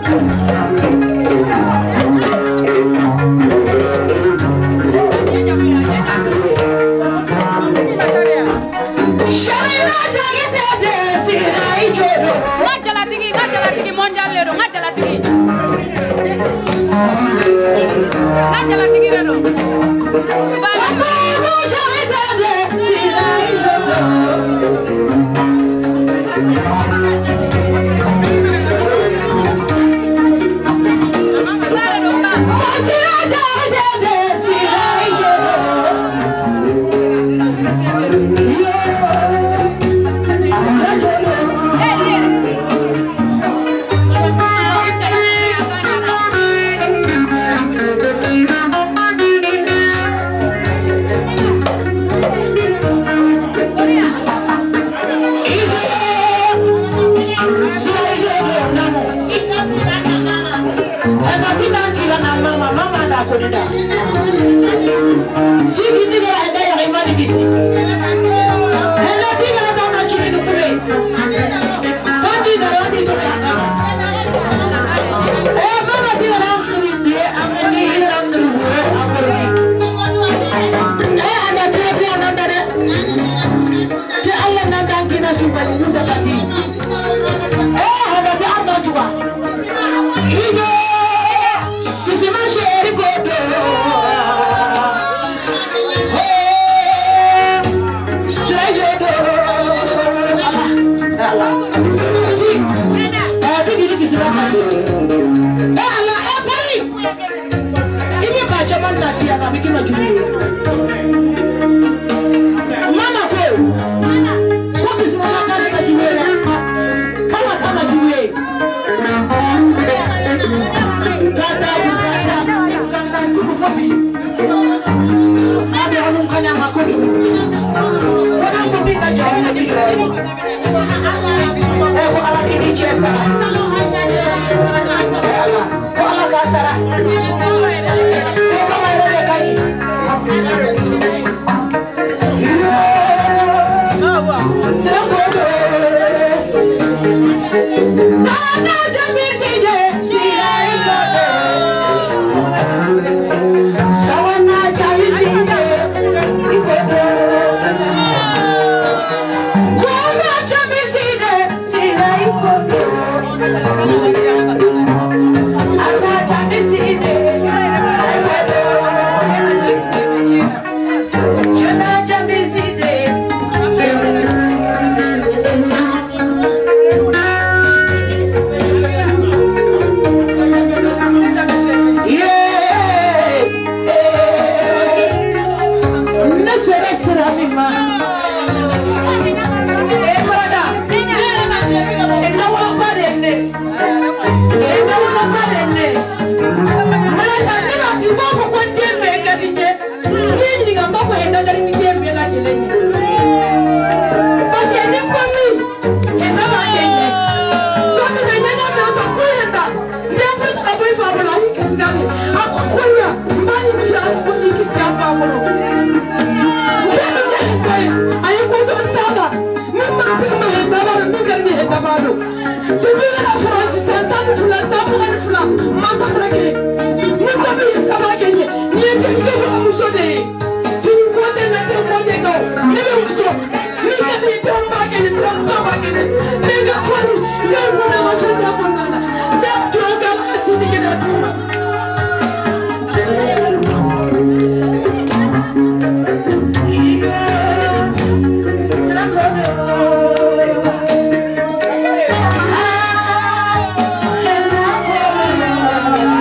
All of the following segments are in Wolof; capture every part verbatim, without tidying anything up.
Yeah.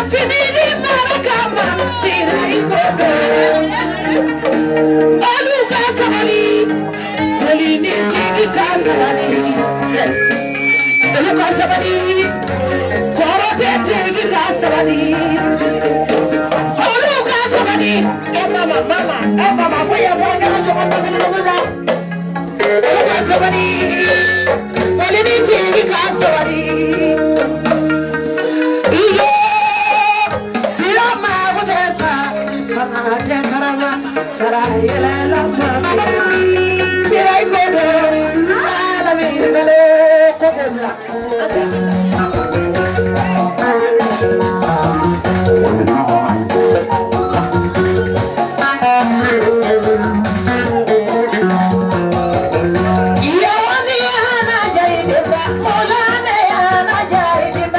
finidi marakama sirai kodo aluka sabali alini tigi kasabali aluka sabali korote tigi kasabali aluka sabali eh mama mama eh mama foya foya na choma tabili mama aluka sabali alini tigi kasabali Sarayela lama, sirai kodo, alami mele kodola. Yawani ana jaide ba, molane ana jaide ba.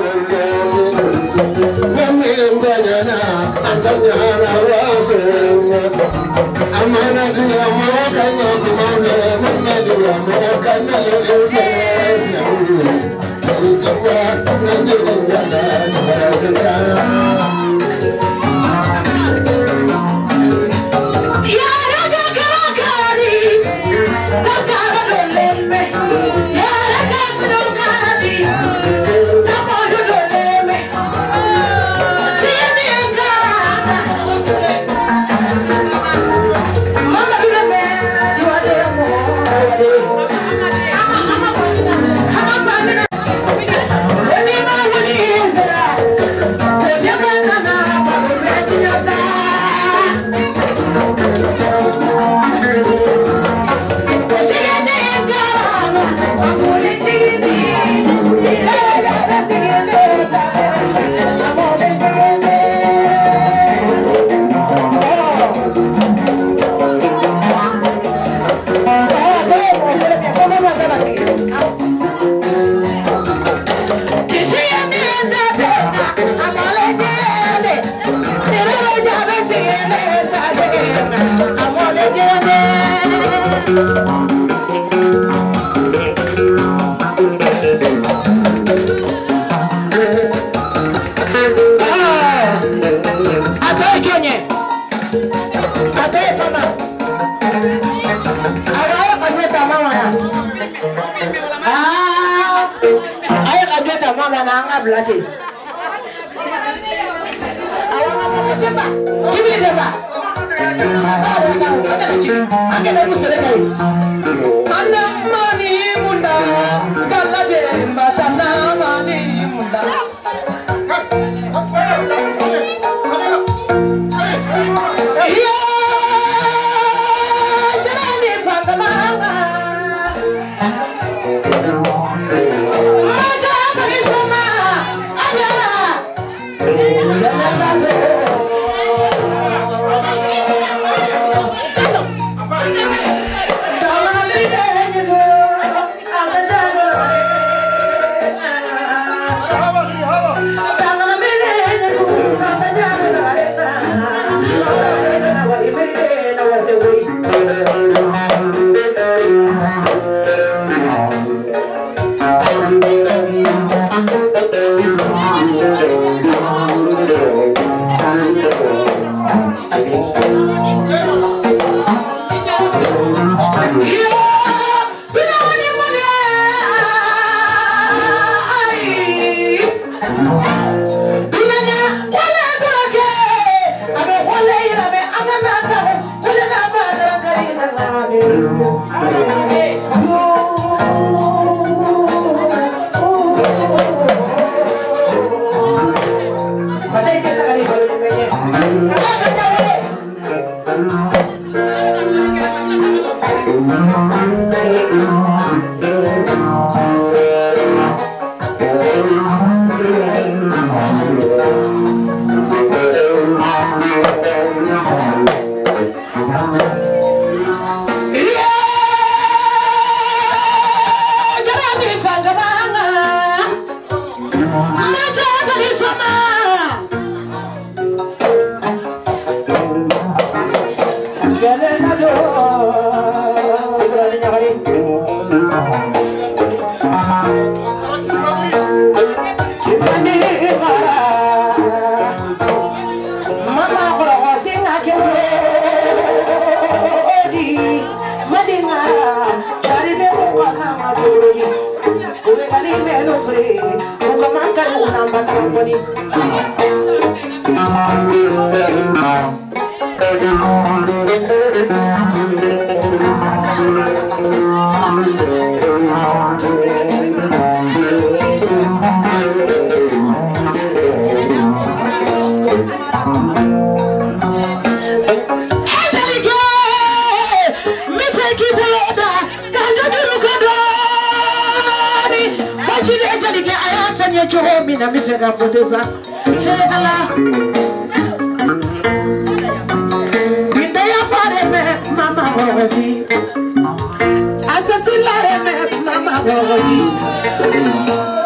Mama,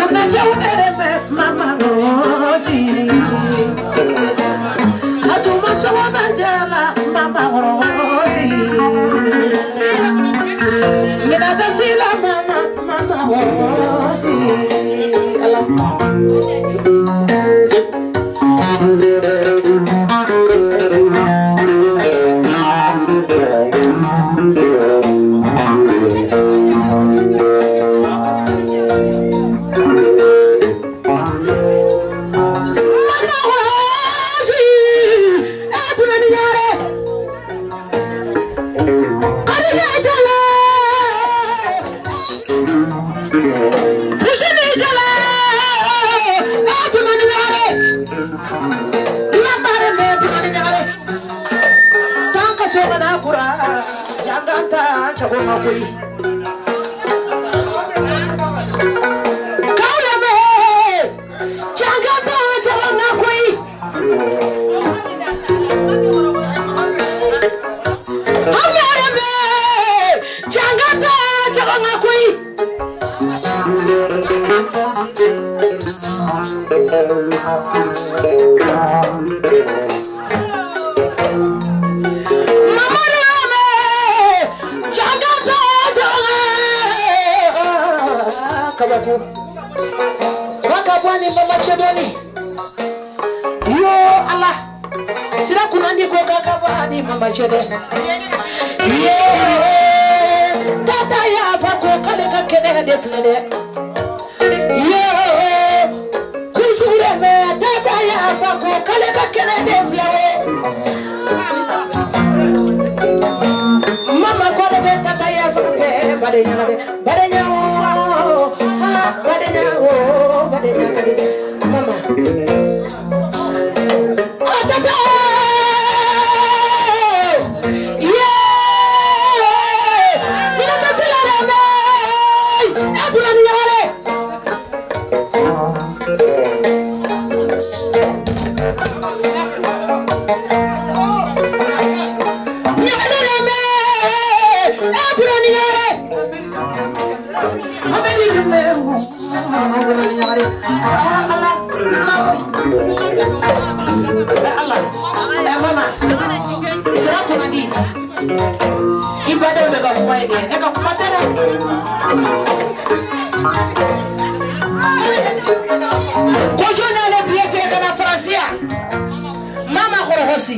Luna jawere mama Rosi Hatuma sawana jala mama Rosi Mina tasila mama mama Rosi Allah Wakabwani mama cheboni yo Allah sira kunandi ko kakabwani mama chebe ye tata ya fa ko kale ka kene de flede ye kuzure me tata ya fa ko kale ka kene de flede mama ko de tata ya fa fe bare nya bare nya oh, mama. Oh, tata. Yeah. Mira tata la me. Atu la niña vale. Mira la me. Atu la niña vale. Ameni me. Allah, eh mama, sira kuna di, ibadah udah kau buat dia, nak kau buat apa? Kau jangan le biar kena Francia, mama kau hosi.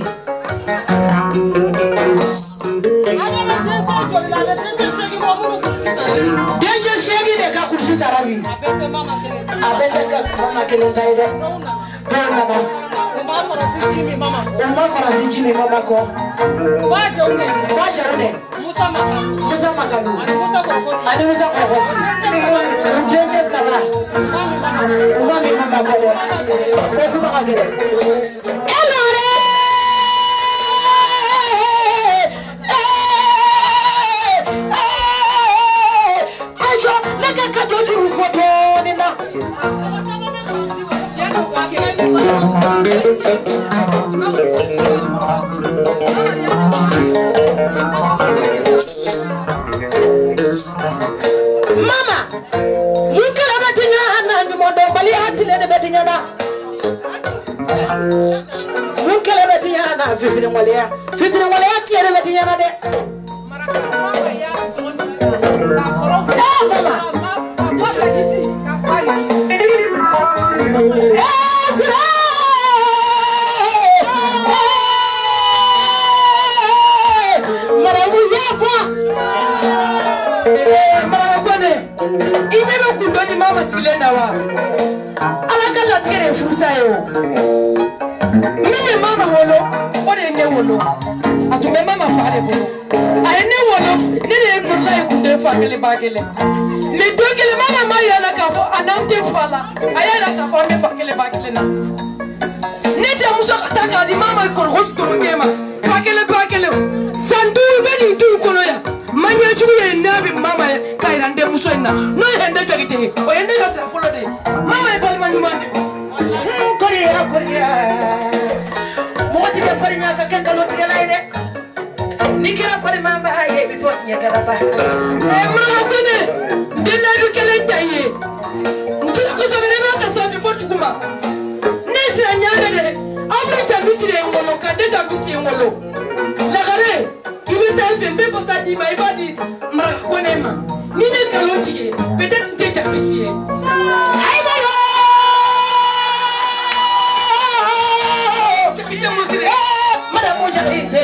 Danger segi deh kau kursi tarawi. Abang dekat mama kelen tay deh. Mama. Mama farasi jimi mama ko. Wajo ne. Wajo ne. Musa makalu. Musa makalu. Musa kokosi. Ani Musa kokosi. Danger sabra. Mama mama ko deh. Ko kuma kagere. Hello re. Ajo, lega kajo turu foto ni na. Mama, mukala batinya na ni modo bali atile de batinya ba. Mukala batinya na fisine molia, fisine molia tiere batinya na de. Ah mama. Imelo kundoni mama silenda wa alakala tigere fusa yo mimi mama wolo ode ne wolo atume mama fale bolo ay ne wolo ne ne burla kunde family bagele ni dogele mama maya la ka fo anamte fala ayala ka fo me fakele bagele na ne te muso kataka di mama ko hosto ngema fakele bagele sandu beni tu kono ya manya juye nabi mama kairande muso na no hende jagite o hende ga sa folo de mama e palma nyumande korea korea mo ti ka fari na ka kenga lo ti ga laide nikira fari mamba aye bi fot nya ga ba e mo ko ne de la du kele taye mfila ko mama nese nyane abra tabisi le ngolo kade tabisi ngolo lagare ibita fmbe posta di mai badi mara konema ni ne kalonji peut-être te tabisi ay balo je pite musire madame moja ite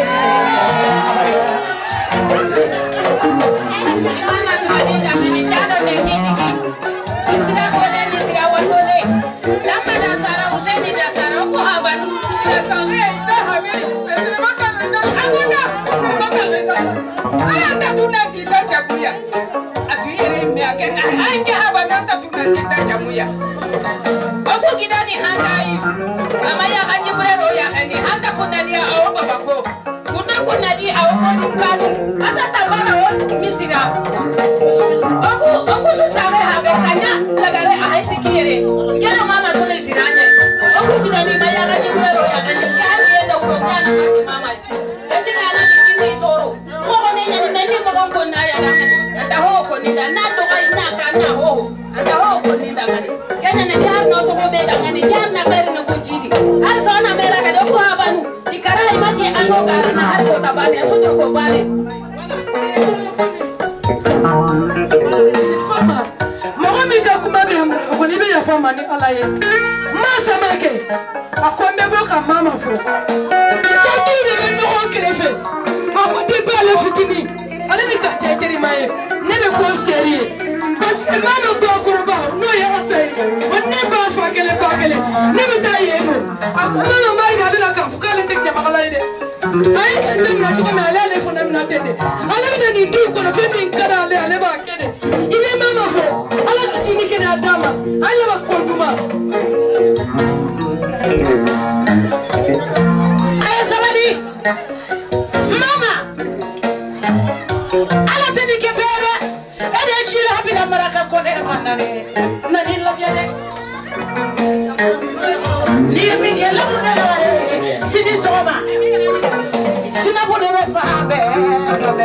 mama sadi dangani dano de kitiki sira kone ni sira wasone lama da sara useni da sara ko haban ila sange ita habi sira makana da abuna sira makana da aya ta tuna tita jamuya atuyere me akeka anga habana ta tuna tita jamuya bako kidani handa isi kama ya kanyi brero ya kandi handa kunani ya awo babako kuna kunani awo ni palo asa tabara won misira bako bako sare habe kanya lagare ahisi kiyere ngena mama sole siranye bako kidani maya kanyi brero ya kandi kandi enda uronyana kati mama eti nana kiti toro ko ne nyani nani ko ko na ya dangani ata ho ko ni da na to kai na kana ho ata ho ko ni dangani kenya ne jar no to be dangani jar na ber no ko jidi al zona mera ka do ko habanu dikarai mati ando garana har ko tabane so to ko bare fama mohammed ka kuma be amra ko ni be ya fama ni alaye masa make akwambe boka mama fo ko ni de be no krefe ako de bale fitini ale ni ka teteri maye ne be ko serie parce que mama bo kurba no ya asai wonne ba fa gele ba gele ne be ta yeno ako mama mai ga la ka fukale tek de makala ide ai ka tem na tuko me ale ale fo na na tende ale be ni du ko no fe min kara ale ale ba kede ile mama fo ala kisini kede adama ale ba ko duma aya sabali mama ala teni ke bere ede chila bila maraka kone manane nani la jere ni mi ke la muna wale sini soma sina bode be fa be be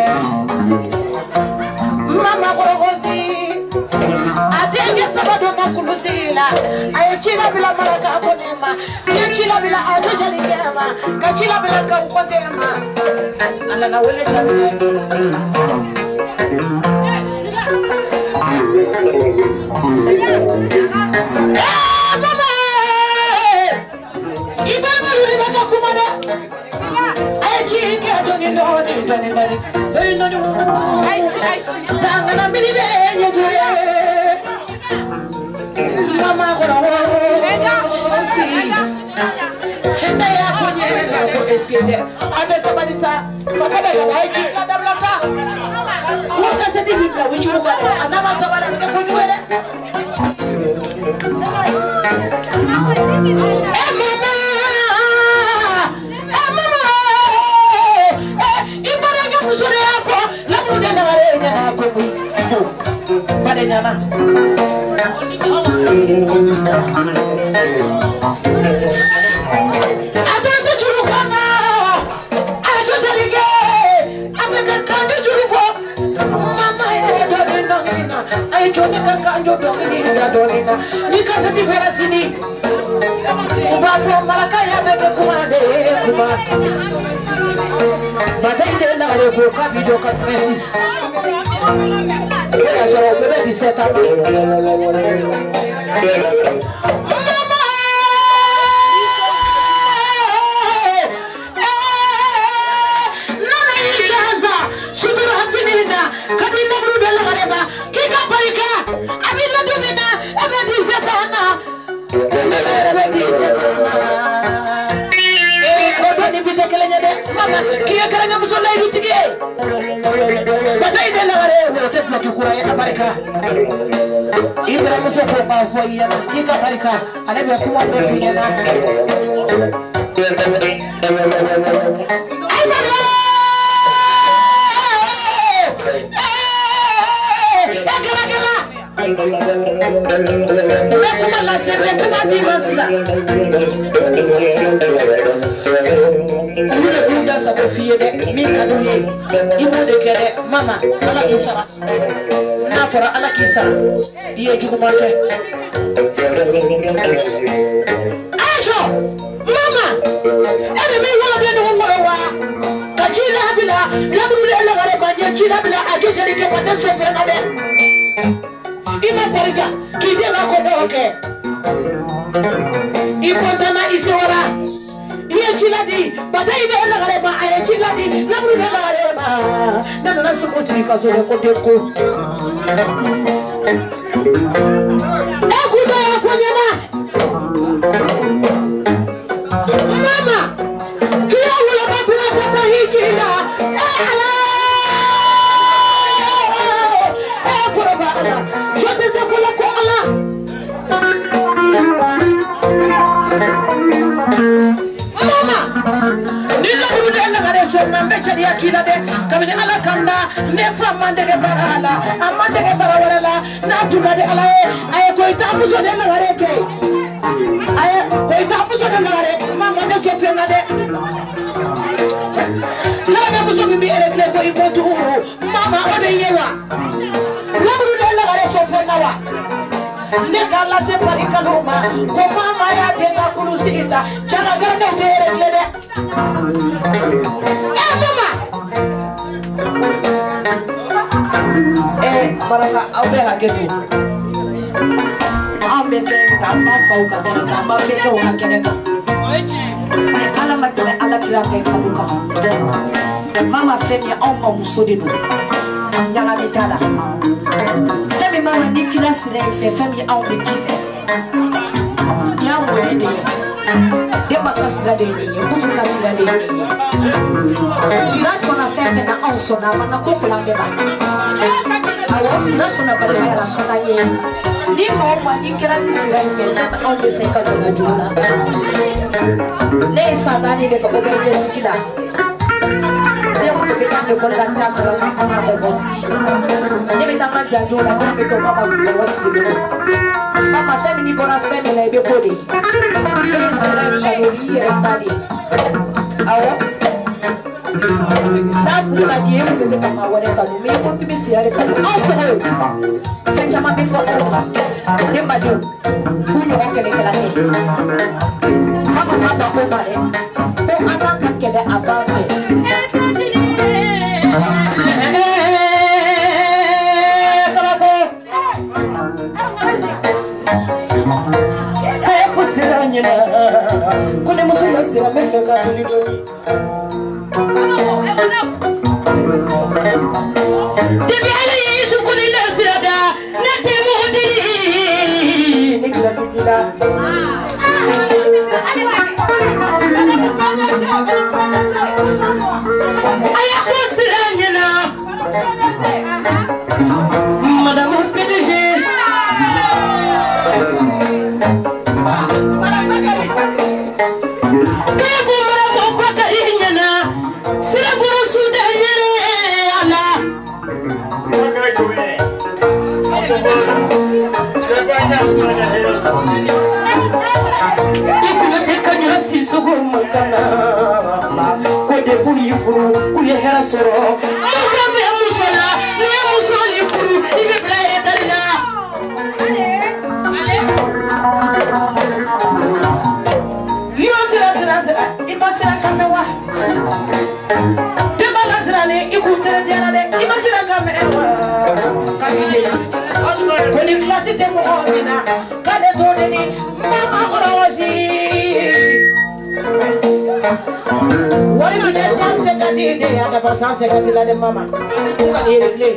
mama korogozi adenge sabado na kulusila ay chila bila maraka kone ma ni chila bila ato jali kema ka chila bila ka ukotema ala na wele jali Ada sama disa, pasal ada lagi kita ada belakang. Kau kasih di video, which you got? Anak macam mana kita foto ada? Eh mama, eh mama, eh ibarat kamu sudah apa? Lalu dia nak ada ini nak aku itu, pada nyana. Joni kankanjo dongini ya dolina nikasa diferasini ubafo malaka ya bebe kumade kuma batainde na ale ko ka video ka Francis ya so bebe dix-sept ans kia karanga musola irutige batai de lagare wote plaki kurai abarika ibra musoko ba foya kika barika anabe kuma be finyana Nekuma la sebe kuma dimasa Ini dah pindah satu fiye de, ni kaduye, ibu de kere, mama, ala kisara. na fara ala kisa ye juguma ke ajo mama ene me wala be no wala wa kachina bila labru le la gare banya china bila ajo jeri ke pande so fe na be ina tarika kide na ko doke iko dana isora ye china di badai be la gare ba ay china di labru le la gare ba na na so ko ti ka so ko te ko ekuda afanyama mama kia wala babla pata hijina ala eh fora ba jote se kula ko ala mama nilla burude na gare so nambe chadi akila de kabini ala kanda ne fama ndege barala amande ge barawala na tukade ala ay ko itabuso de na gare ke ay ko itabuso de na gare mama de so fe na de kala me buso bi ere kle ko ibotu mama ode yewa la burude na gare so fe na wa ne kala se pari kaluma ko mama ya de na kulusita chaga gare de ere kle de eh mama eh baraka awe haketu ambe kene ka amba fauka kene ka amba beke wa kene ka ala makele ala kira ke kabuka mama feni amba musodi no ngala mitala femi mama nikila sire fe femi ambe kife ya wende de bakasira de ni butu kasira de ni sira kona fefe na onso na mana kokula mbeba awo sira sona bale la sona ye ni mo kwa nikira ni sira fefe na onde seka na jula ne sadani de ko be sikila de ko be ka ko la ta ko la mama de bosi ne be ta ma jajula ko be to mama de bosi de mama femi ni bona femi na be body ni sira ka ni ye tadi awo na kula die ko se kama wale ka no me ko ti be siare ka no aso ho se chama be fo de ba de ku no ko kele kala ni mama ma ba ko bare ko ata ka kele abafe kaya ko sira nyina ko ne musula sira me ka ni do Tibi ali Yesu kuni nasirada na temo hodili ni kila sitila aya kusiranya na madame P D G Kebo mara kwa karinya na sira buru sudanya ala ikuna tekanya siso gomkana ko de buyi furu ku ye hera soro musabe musala ne musali furu ibe blaye dalila yo sira sira sira ibasira kamewa de balasira ne ikutere diana de ibasira kamewa kasije ko ni klasi te mo ona kale to ni mama rawasi wari no sanse kadi de ada fa sanse kadi la de mama ko kadi regle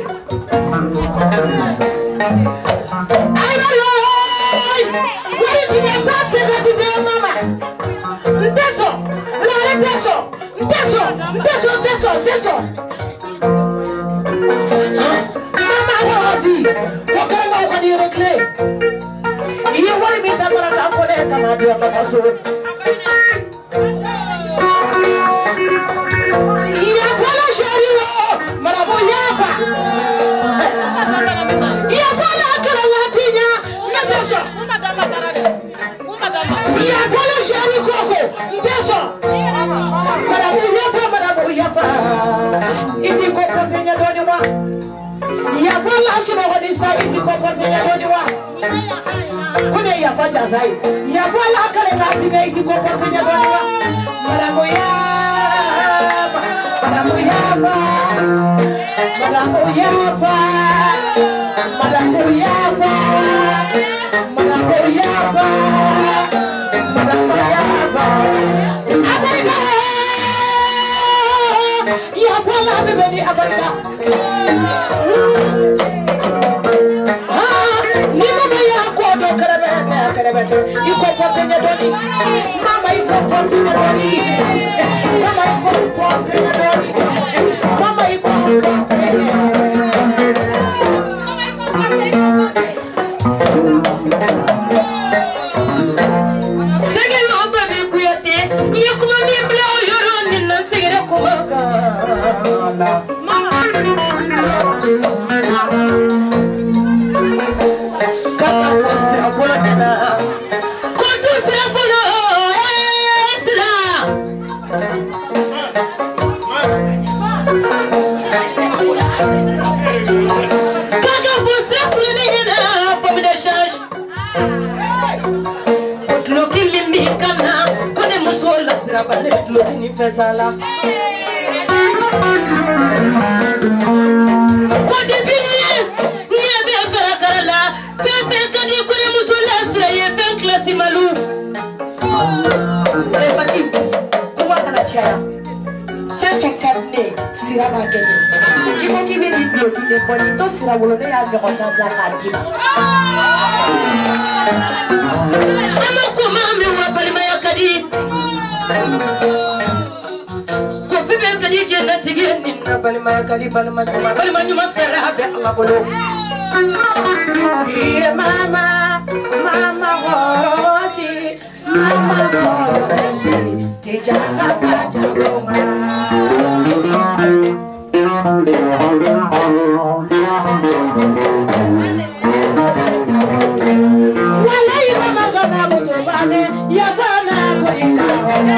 ay bari wari no sanse kadi de mama nteso la re nteso nteso nteso nteso nteso mama rawasi ko kala ko kadi regle iyo wari mi ta para ta ko de kama dia ka so Ya suma wani sai di ko ko ne woni wa kune ya faja sai ya fala kale na ti ne di ko ko ne woni wa madamu ya madamu ya fa madamu ya fa madamu ya fa madamu ya fa madamu ya fa abarika ya fala be ni abarika iko pote nyadoni mama iko pote nyadoni mama iko pote nyadoni mama iko pote sege lomba bikuyate nyakuma mibla yoro ninna sege kumaka kata wose afola dana looking in Fezala. Balima kali balima nyuma balima nyuma sera be Allah bolo ye mama mama worosi mama worosi tijanga bajaboma walai mama gana mutobane ya gana ko ikahona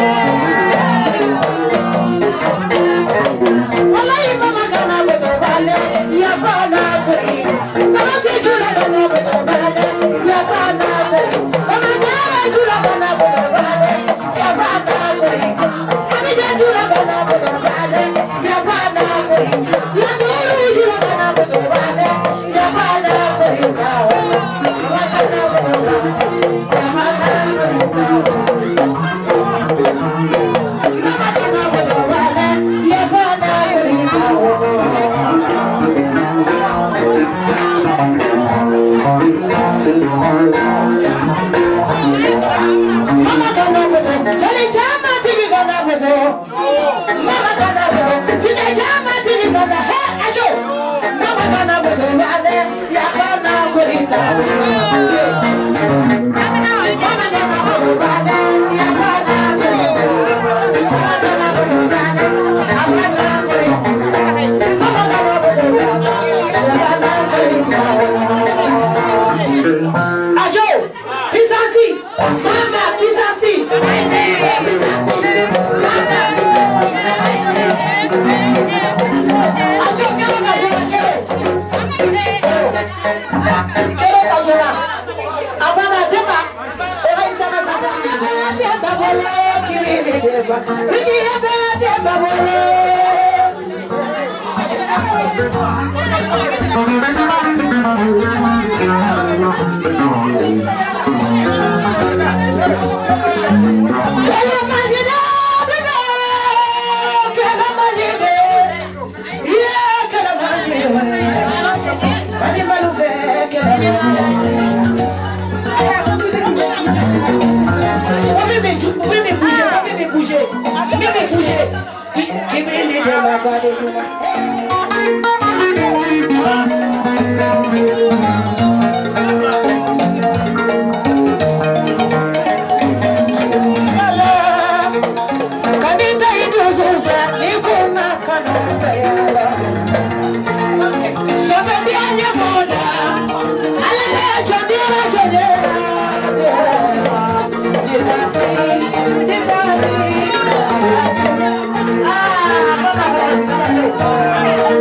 Ah,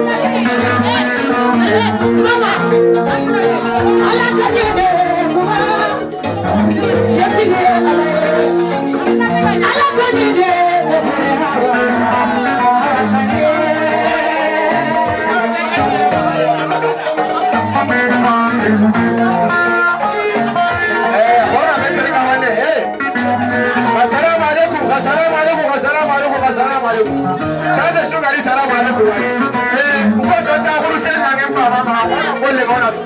alaikum. Sada sugari salamu alaikum. Eh, ko to ta huru sai na ga ba ba wannan golle ga wannan.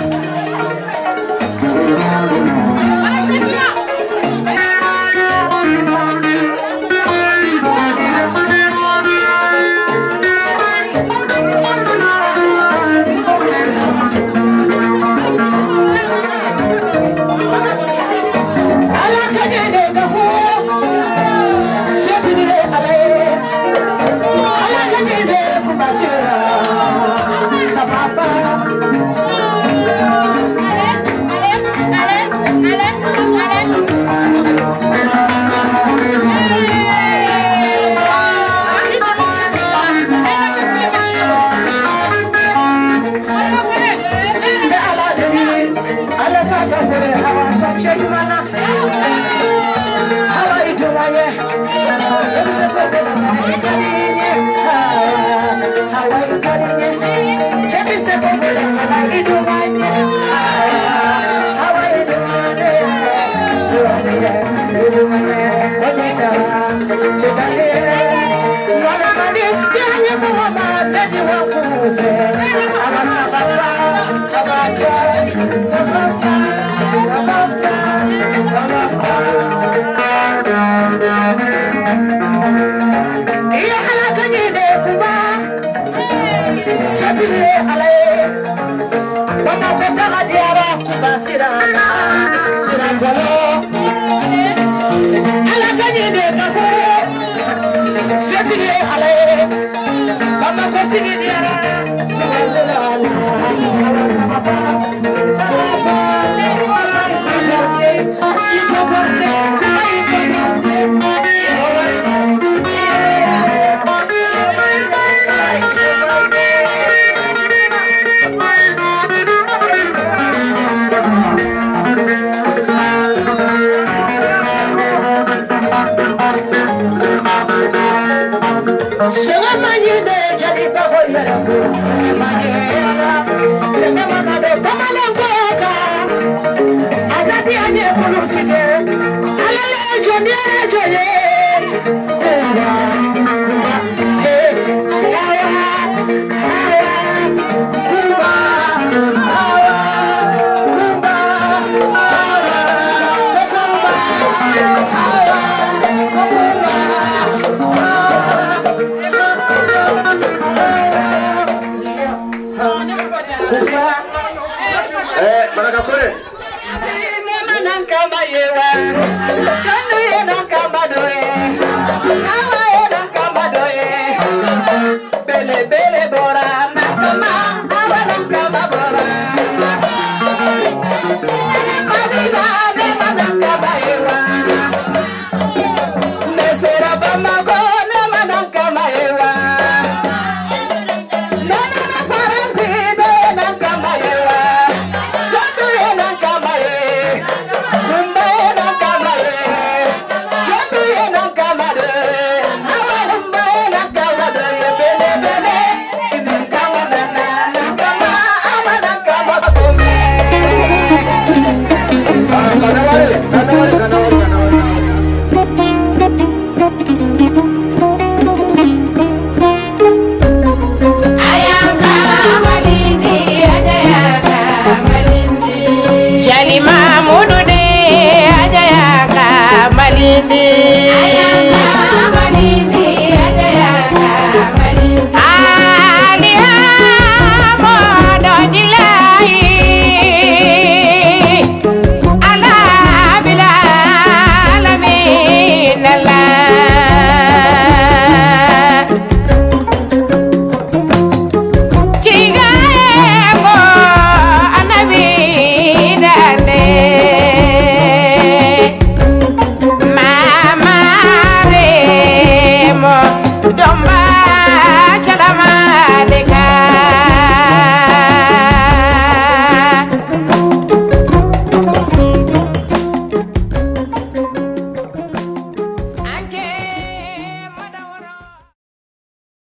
Dom